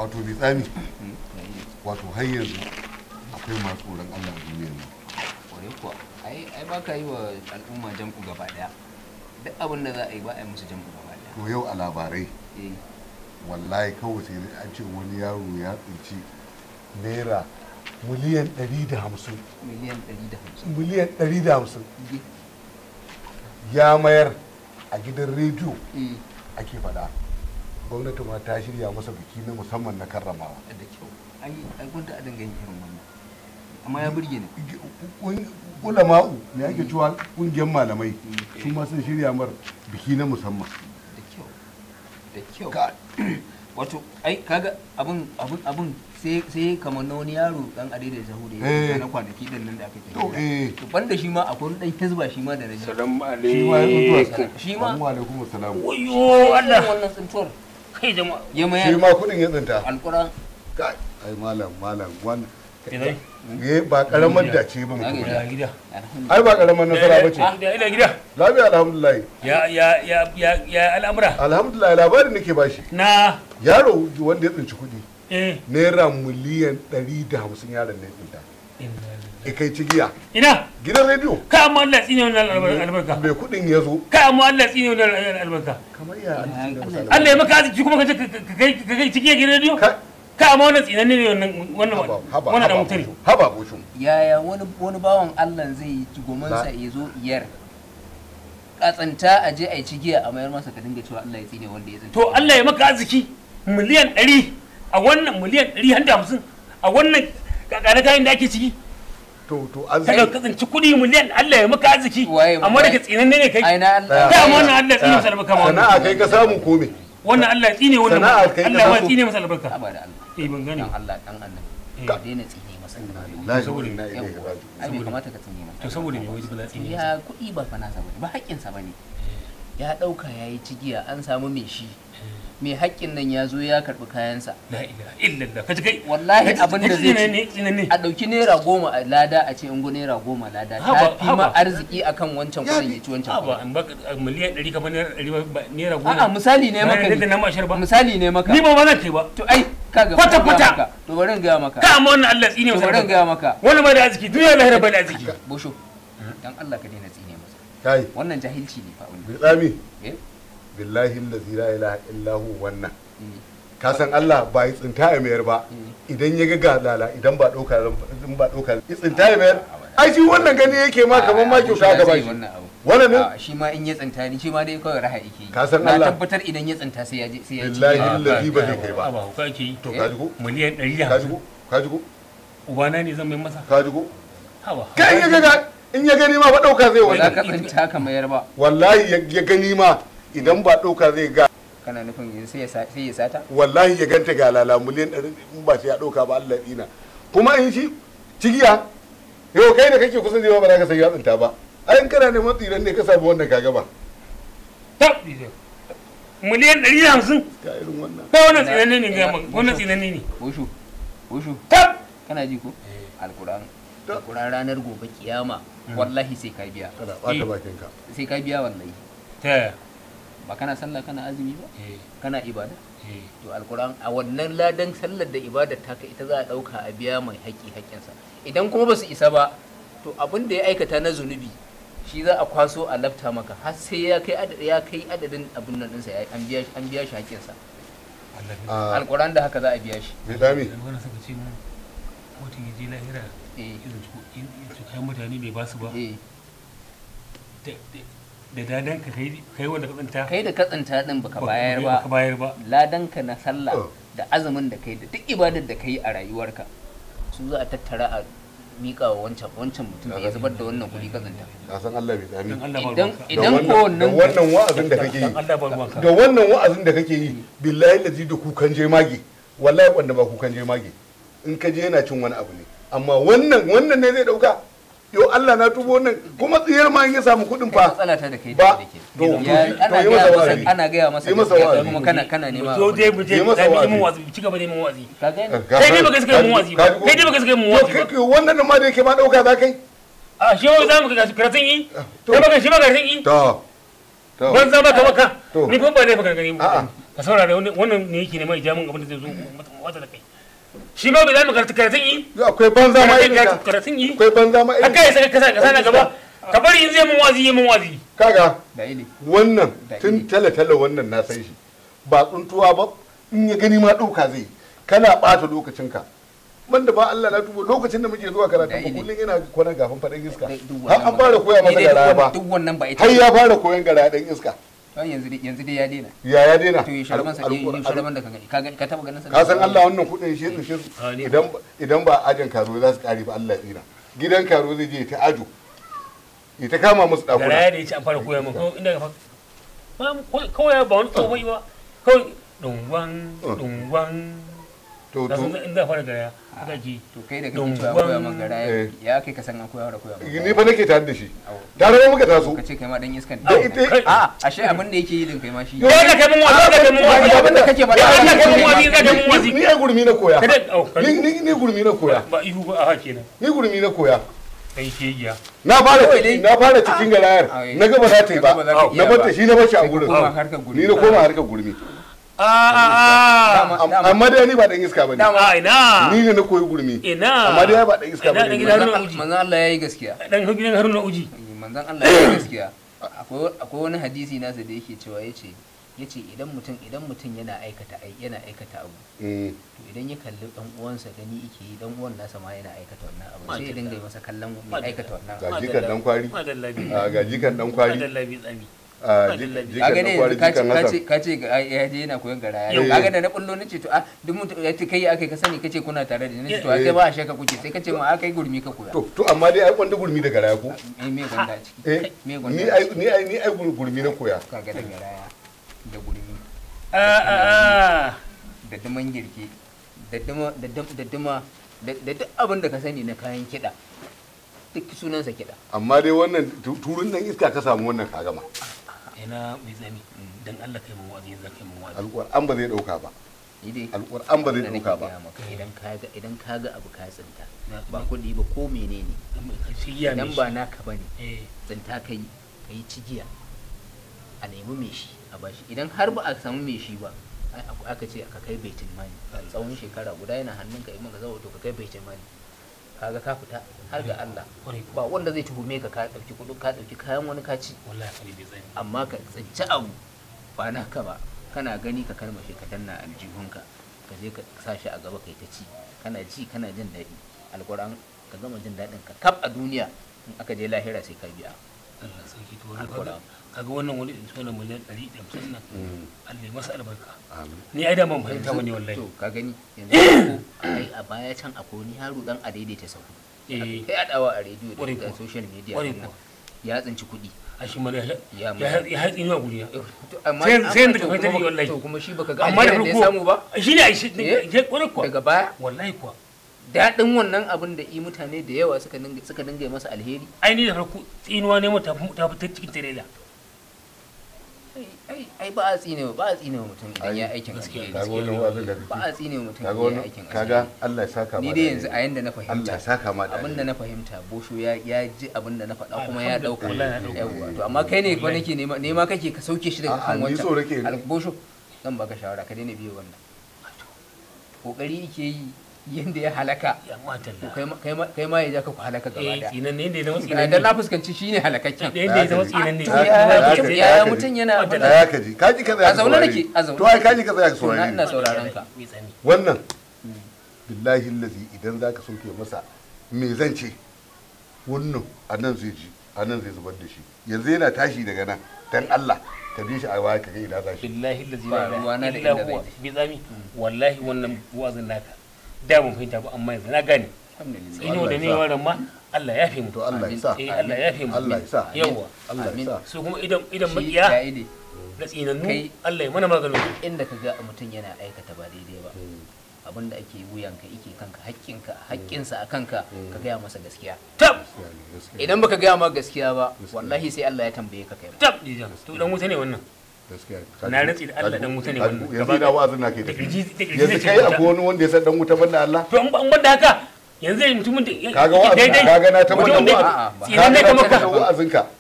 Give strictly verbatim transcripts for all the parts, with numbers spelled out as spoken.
wato bi tsami wato har yanzu akwai masu tsoron Allah a duniyar nan kwarai kuwa ai ai ba ka yi wa al'umma jam'u gaba daya duk abin da za a yi ba a yi musu jam'u gaba daya to yau a labarai eh wallahi kawai sai an ce wani yaro ya tsinci naira miliyan ɗari da hamsin miliyan ɗari da hamsin miliyan ɗari da hamsin ya mayar a gidan rediyo eh ake faɗa gwamnati ma ta shirya masa biki na musamman na karramawa da kyau ai ai gwanda a dinga yin irin wannan amma ya burge ni ulama'u ne ake cewa ƙungiyar malamai su ma sun shirya mar biki na musamman da kyau da kyau Ka- wato ai kaga abun abun abun sai sai kamar na wani yaro dan adai da zahu da Eh. ya na kwanaki din nan da aka to eh to banda shi ma akwai wani dan hizba shi ma da na ji Salamu shi ma ya tsuntuwa alaikum. shi ma Assalamu alaikum assalam Wayo Allah Allah. wannan tsintuwar Kai jama'a. ya shi mayar ma kudin ya tsinta alquran kai ai malam malam wannan Ina eh ba karamar dace ba mutum ina gida. ai ba karamar nasara bace Ina ina gida. lafiya alhamdulillah Ya ya ya ya ya al'amura. alhamdulillah labarin nake bashi Na yaro wanda ya tsinci kudi eh naira miliyan ɗari da hamsin yaron ne tsinta e kai cigiya ina gidan rediyo ka amma Allah tsine wannan albarka. mai kudin ya zo Ka amma Allah tsine wannan albarka. kamar ya Allah ya maka arziki kuma ka je ka kai ka kai cikin gidan rediyo. Ka- Ka amma wannan tsinanne ne wannan wannan haba haba wannan dan haba mutane. bushu, haba bushu yaya wani wani bawan Allah zai yi gomansa ya zo iyar katsanta a je a yi cigiya a mayar masa ka dinga cewa Allah ya tsine wanda ya zanta To Allah ya maka arziki miliyan ɗari a wannan miliyan ɗari har da hamsin a wannan kakare kayan da ake ciki. to to Ka arziki ɗauka tsinci kuɗi miliyan Allah ya maka arziki Waye- amma da ka tsinanne ne kai. ai na Allah Ka amma wannan Allah ya tsine masa albarka ma sana'a wannan. kai ka samu ko me Wannan Allah ya tsine wannan Sana'a kai ka Allah ya samu. tsine masa albarka. haba da Allah Eh ban gane. dan Allah dan Allah Eh. ka daina tsine masa la saboda na Yawwa. ilaihi raji'un ai bai kamata ka tsine masa To saboda me wai ba za tsine masa. ya kuɗi ba fa nasa bane ba haƙƙinsa bane ya ɗauka ya yi cigiya an samu mai shi mai haƙƙin nan ya zo ya karɓi kayansa La ilaha illallah. Ka ji kai. wallahi abin da zai tsine ci tsine ne. a ɗauki naira goma a lada a ce in go naira goma lada Haba, ta fi ma haba. arziki akan wancan kuɗin ya ci wancan Aba kuɗin an baka miliyan ɗari kamar naira ɗari ba- naira goma. a'a misali ne maka Da na ne mashar ba. misali ne maka Ni ba ba zan kai ba. to ai kaga Kwata, bari in gaya kwata. maka. to bari in gaya maka Ka amma wannan Allah tsine to masa bari in albarka. gaya maka Wannan ba da arziki duniya lahira ba da arziki. busho dan Allah ka daina tsine masa kai wannan jahilci ne fa wannan bi tsami eh billahi allazi la ilaha illa hu wannan eh, ka san Allah ba ya tsinta ya mayar ba idan ya ga galala idan ba ɗauka in ba ɗauka ya tsinta ya mayar ai shi wannan gani yake ma kamar ma kyauta gaba shi wannan abu wannan ne a shi ma in ya tsinta ni shi ma dai kawai raha yake yi Ka san na Allah? tabbatar idan ya tsinta sai ya je sai ya ci Billahi ya- allazi ba zai kai ba Aba hauka ake yi. to ka ji ko Miliyan ɗari da ka ji hamsin. ko ka ji ko Ubana ne zan mai masa. ka ji ko Haba. kai in ya ga in ya gani ma ba ɗauka zai ba za ka wannan tsinta ka mayar ba wallahi ya- ya gani ma idan ba ɗauka zai ga kana nufin yanzu sai ya sa- sai ya sata wallahi ya ganta ga lala miliyan ɗari in ba sai ya ɗauka ba Allah ɗina kuma in shi cigiya yau kai da kake kusa da ba za ka san ya tsinta ba ai in kana neman tsiran ne ka sami wannan kaga ba Tab. Miliyan ɗari da hamsin. ga irin wannan Kai wannan tsinanne ne ga maka. Wannan tsinanne ne. bushu bushu Tab. kana ji ko alquran Ta- alquran ranar gobe kiyama wallahi sai ka biya kana ɓata bakinka sai ka biya wallahi Ta yaya? ba kana sallah kana azumi ba Eh. kana ibada Eh. to alquran a wannan ladan sallar da ibadar taka ita za a dauka a biya mai haƙi haƙƙinsa idan kuma ba su isa ba to abin da ya aikata na zunubi shi za a kwaso a lafta maka har sai ya kai adadin ya kai adadin abin nan ɗinsa ya- an biya shi an biya shi haƙƙinsa Allah ne. a alquran da haka za a biya shi mai dami Yanzu wannan suka ce mun mutum ya je lahira eh irin su in su kai mutane bai ba su ba. eh Da da- da dadan ka kai kai wanda ka tsinta. kai da katsinta din baka bayar Baka ba bayar ba. ladanka na sallah Oh. da azumin da kai da duk ibadar da kai a rayuwarka su za a tattara a mika wa wancan wancan mutum da ya zubar da wannan kuɗi katsinta ka san Allah mai dami Dan Allah ba idan ruwanka. da idan ko wannan da wannan wannan wa'azin da kake yi Dan Allah ba ruwanka. da wannan wa'azin da kake yi billahi lazi da kukan jemage wallahi wanda ba kukan jemage in ka je yana cin wani abu ne amma wannan wannan ne zai dauka yo Allah na tubo wannan kuma tsiyar ma in ya samu kuɗin kai fa matsala ta da kai Ba- da ke to- to Ya- shi- to ana yi gaya masa masa wa'azi. ana gaya masa Yi masa gaskiya, wa'azi. kuma kana kana nema Zo dai mu je Yi mu masa dai mu wa'azi. mun wazi ci gaba da mu wazi. ka gani Kai dai baka saka mu wazi ba. Kai dai baka saka mu wazi ba. to wannan ma da yake ma dauka za kai A shi wai za mu ga karatun yi? To. Kai baka shi baka karatun yi? to to Ban za baka baka. To. Ni fa ba dai baka gani a'a ba. ka saurara wannan ne yake neman ijamin abin da zai zo wata da kai shi ma bai zama karatun yi Yo, akwai banza ma irin ka karatun yi akwai banza ma irin haka ya saka kasa kasa na gaba ka bari in zai mun wazi yi mun wazi kaga da ile wannan Da tun ini. tale-tale wannan na san shi ba tsuntuwa ba in ya gani ma ɗauka zai kana ɓata lokacinka banda ba Allah na tubo lokacin da muke zuwa karatu Da ba ini. kullum yana kwana gafin faɗin iska Duk har wannan an fara koya ba- masa ni dai gara duk ba wannan- duk wannan ba ita har ya fara koyan gara ɗan iska don yanzu dai yanzu dai ya daina ya ya daina to yi sharban sa yi Al- al- sharban da ka gani ka gani- ka taba ganin sa ka san Allah wannan kuɗin shi shi Ah, ni- idan idan ba ajin karo za su kare ba Allah ya tsira gidan karo zai je ta ajo ya ta kama musu da ɗakuna raya da ya ce an fara koya min kawai inda ka fa ba mu- kawai ba wani tsohon ba kawai dungwan dungwan to na to san inda fara gaya haka ji to kai da kake Dungwan- cewa koya maka gara Eh. ya kai ka san an koya da koya maka ni fa nake tare da shi tare da muka taso ka ce kai ma dan iskan da ne ita a ashe abin da yake yi din kai ma shi Yo, ya ka kai mun wazi ya ka kai mun wazi abin da kake faɗa ya a ka kai mun cikin wazi ya ka kai mun wazi ni ai gurmi na koya kada au ni ni ni gurmi na koya ba ihu ba a haka kenan ni gurmi na koya kai ke giya na fara Kawai dai- na fara cikin garayar Ah, eh. na gaba za ta yi ba Na gaba za ka iya na bar ta ba. shi na bar shi a Sai ka gurin koma harkar gurmi. ni na koma harkar gurmi a a a Dama- Am- amma dai ni ba dan iska bane Dama- a ina ni ne na koyi gurmi ina amma dai ba dan iska Ina dan bane gida- manzon manzon Allah yayi gaskiya dan gidan haruna uji manzon Allah yayi gaskiya akwai akwai wani hadisi nasa da yake cewa yace yace idan mutum idan mutum yana aikata ai yana aikata abu Mm. to idan ya kalli dan uwansa gani yake yi dan uwan nasa ma yana aikata wannan abu sai ya Madalla. dinga yi masa kallon mai Madalla. aikata wannan Ga abu jikan dan kwari madallabi a ga jikan dan kwari madallabi tsami a ji- Madalla. jikan kaga dan ne kwari yanzu ka ce jikan ka ce hasan ka ce ga ai, ya je yana koyon garaya Yau. kaga da na kullo nace to a duk mutum ya ce kai akai ka sani kace kuna tare da ni nace to a kai ba a shaka kuke sai kace ma a kai gurmi ka koya to to amma dai ai wanda gurmi da garaya ko me me gwanda a ciki eh me ni gwanda ai ni ai ni ai gur- gurmi na koya kaga da garaya da gurmi a a a da duman girke da duma da dum- da duma da da duk abin da ka sani na kayan kiɗa duk sunansa kiɗa amma dai wannan tu- turun dan iska ka samu wannan ka gama ina mai tsami dan Allah kai mun wazi yanzu kai mun wazi alquran ba zai dauka ba ni dai alquran ba zai abin da dauka nake ba gaya maka, idan kaga idan kaga abu ka tsinta Na- ba kuɗi ba ko menene shi ya idan ne ba naka bane eh tsinta kai kai cigiya a nemi mai shi a bashi idan har ba a samu mai shi ba ai ak- aka ce ka kai baitul mali tsawon shekara guda yana hannunka in maka zawo to ka kai baitul mali kaga ka fita har ga Allah kwarai ba wanda zai tuhume ka ka dauki kudin ka dauki kayan wani ka ci wallahi kai bai tsami amma ka tsinci abu ba naka ba kana gani ka kalmashe ka danna aljihunka ka je ka sa shi a gaba kai ta ci kana ji kana jin daɗi alquran ka gama jin daɗin ka kaf a duniya in aka je lahira sai ka biya Allah sauki to wannan kaga kaga wannan wani sunan miliyan ɗari da hamsin nan Allah ya masa albarka amin ni ai da ban fahimta bane wallahi to ka gani yanzu ko ai a baya can akwai wani yaro dan a daidaita sahu eh kai adawa a rediyo Ƙwarai da kuwa. social media Ƙwarai din nan. kuwa. ya tsinci kuɗi a shi mara ya Ya ya hatsi ni a guri na To, amma Sai- amma sai yanda to ka fahimta kuma- ni wallahi. to kuma shi baka ga amma da alherin da ya farko samu ba shi ne a shi Eh? je kwarai kuwa daga baya wallahi kuwa daɗin wannan abin da i mutane da yawa suka dinga suka dinga yi masa alheri ai ni da farko tsinuwa ne mata ta fita cikin tirela ai ai ai ba a tsine ba a tsine wa mutum idan Ai, ya aikin gaskiya, alheri kaga wannan wazin da ba a kake tsine wa mutum kaga idan ya wannan aikin kaga alheri Allah ya saka ma ni da dai yanzu a alheri. yanda na Allah ya fahimta saka ma da abin da na fahimta bosho ya ya ji abin da na faɗa kuma ya ɗauka Wallahi na ɗauka. yawwa to amma kai ne fa nake nema nema kake ka sauke shi daga A'a, kan ni wancan so nake- Al- bosho zan baka shawara ka daina biyo wannan kokari yake yi yanda ya halaka ya mata to kai ma kai ma kai ma ya ja ka ku halaka gaba eh daya tsinan ne da zama dan tsinan na fuskanci shine halakakken ne da zama tsinan ne to Haka- ya haka- mutum haka- ya haka- mutum yana abin da da- ya kaji kaji ka tsaya A ka zaune saurare nake, ni. a zaune. to ai kaji ka tsaya ka To, na saurare ina ni. sauraron ka mai tsani wannan billahi lazi idan zaka sauke masa me zan ce wannan a nan zai ji a nan zai zubar da shi yanzu yana tashi daga nan dan Allah ka bi shi a baya ka ga ina za shi billahi allazi Ba la ruwana da ilaha inda illa huwa zai bi tsami wallahi wannan wazin naka da ban fahimta ba amma yanzu na gane alhamdulillah ino da ne Allah ya sa. wannan ma Allah ya fi mu to Allah ya sa eh Allah ya fi mu Allah ya sa yawa Allah ya sa su kuma idan idan shi makiya ya ide da tsinannu Kai- Allah ya mana maganin su inda ka ga mutum yana aikata ba daidai ba abinda ake wuyanka ike kanka haƙƙinka haƙƙinsa a kanka ka gaya masa gaskiya tab idan baka gaya ma gaskiya ba wallahi sai Allah ya tambaye ka kai ma tab jijan to dan wuta ne wannan gaskiya Na rantsi da Allah dan wuta ne wannan. yanzu ina wa'azin na kai da da kirji da kirji yanzu kai akwai wani wanda ya san dan wuta banda Allah to an ban da haka yanzu mutumin da kaga wa'azin daidai kaga na ta mutumin wannan da A'a, ba. tsinan ne kaga kamar na ta ka wa'azin ka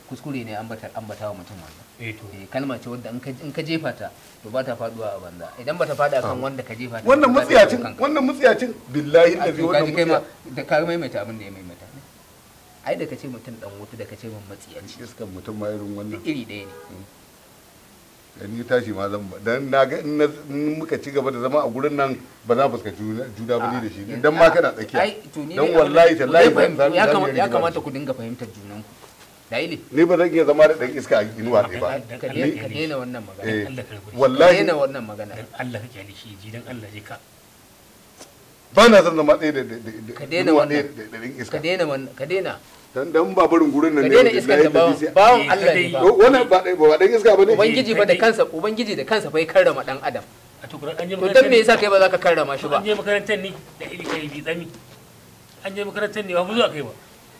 kuskure ne ambata ambata wa mutum wannan eh to eh kalma ce wanda in ka in ka jefa ta to ba ta faduwa a banza idan ba ta fada kan wanda ka jefa ta wannan to za ta mutsiyacin dawo kanka. wannan mutsiyacin billahi A allazi to wannan kaji kai ma mutsiya da ka maimaita abin da ya maimaita ai da ka ce mutum dan wuta da ka ce man matsiyaci iskan mutum ma irin wannan duk iri ɗaya ne da ni tashi ma zan ba dan na ga in na- in muka ci gaba da zama a gurin nan ba za mu fuskanci juna- juna ba ni da shi dan ma kana tsakiya ai to ni dan dai wallahi abin da- tallahi ku dai ban fahim- ya za mu kamata iya ya rigima kamata da ku dinga fahimtar junanku da ile shi. ni ba zan iya zama da dan iska a inuwa ɗaya ba Dan ka Allah daina ya ka yi. daina wannan magana Eh, Allah ka rabu da shi. ka wallahi daina wannan magana dan Allah ka kyale shi ji dan Allah je ka ba na son zama ɗaya da da- da- da- Ka daina inuwa wannan. ɗaya da da dan ka iska daina wannan ka daina dan dan ba barin gurin nan ka ne daina wallahi iskar ta tallahi bawon sai- bawon Eh, Allah ne kadai. ba Oh, wannan ba ɗaya- ba dan iska bane ubangiji ba da kadai. kansa ubangiji da kansa fa ya karrama dan adam a to an je to dan me yasa kai ba za ka karrama shi ba an je makarantar ni da iri kai bi tsami an je makarantar ni ba mu zuwa kai ba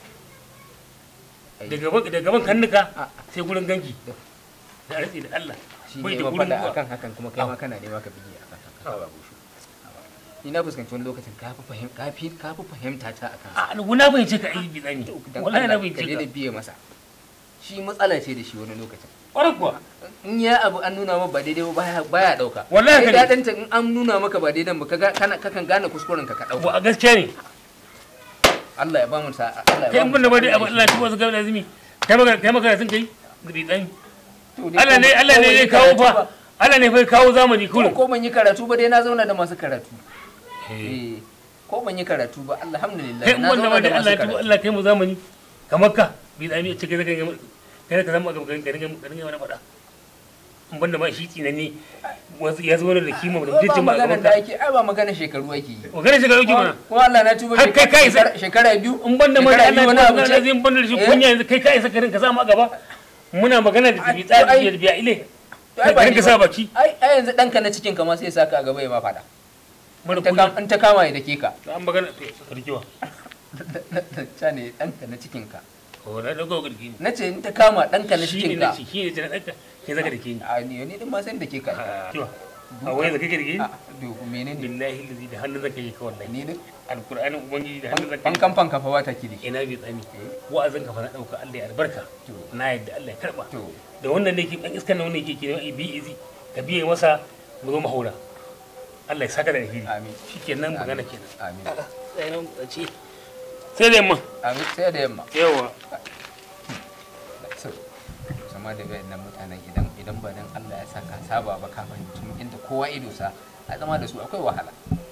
Ai, daga ban daga ban kannuka a- sai gurin gangi da arziki da Allah shi bai ne da ma gurin faɗa zuwa akan hakan kuma kai ma kana nema ka bige akan hakan Ah. ni na fuskanci wani lokacin ka fi fahim ka fi ka fi fahimta ta akan a na bai ce ka iri bi tsami dan wallahi na Allah, bai ka ce daina ka biye masa shi matsala ce da shi wani lokacin kwarar kuwa in ya abu an nuna maka ba daidai ba baya baya dauka Wallahi kai haka ne. dadanta in an nuna maka ba daidai ba kaga kana kakan gane kuskuren ka ka ko dauka a gaskiya ne Allah ya ba mu sa'a Allah kai ya in ba banda mu ba dai sa'a. abu Allah tuba su gaba da azumi kai maka kai maka sun kai bi tsami To dai Allah ne ko- Allah ko ne ban yi ya kawo karatu ba. fa Allah ne fa ya kawo zamani ko kullum ko ban yi karatu ba dai na zauna da masu karatu eh eh ko ban yi karatu ba alhamdulillah kai in na banda zauna ba da dai masu Allah tuba karatu Allah kai mu zamani kamar ka bi tsami a cikin kai kai ka zama gaban garin garin garin wani fada in banda ma shi tsinanni wasu ya zo da kima da ba mutuncin ba magana gaban da ka ake ai ba magana shekaru ake yi magana shiga yauki mana ko Allah na tuba Har kai kai shekara shekara biyu in banda ma shekara da biyu Allah wani abu ya ce. zai banda da shi Eh? kunya yanzu kai kai sakarin ka samu a gaba muna magana da bi tsari da biya ile To ai ba kai ni ka ba. sa baki ai ai yanzu danka na cikin ka ma sai ya saka a gaba ya ma fada mara in ta kunya kam- in ta kama ya dake ka an magana to sarkiwa ta ne danka na cikin ka ko na dauko garki na ce in ta kama danka na shi cikin ne ka na shi ne na danka ke zaka da ke ni a ni ni din ma san da ke ka kiwa a wai zaka ke da ke ni a to menene billahi lazi da hannun zaka yi ka wallahi ni din alqur'anin ubangiji da hannun zaka yi fankan fanka fa wata ki ina bi tsami wa'azin ka fa na dauka Allah ya albarka To. na yadda Allah ya karba to da wannan ne ke dan iskan nan ne ke ke bi izi ka biye masa mu zo mu haura Allah ya saka da alheri amin shikenan magana kenan amin sai nan ce sai da yamma amin sai da yamma yawa so sama da wayannan mutanen idan idan ba dan Allah ya saka saba ba ka fahimci inda kowa ido sa a zama da su akwai wahala